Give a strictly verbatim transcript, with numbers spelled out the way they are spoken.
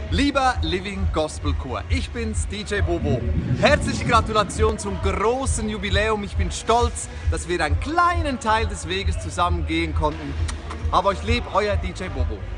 Lieber Living Gospel Chor, ich bin's, D J Bobo. Herzliche Gratulation zum großen Jubiläum. Ich bin stolz, dass wir einen kleinen Teil des Weges zusammen gehen konnten. Aber euch lieb, euer D J Bobo.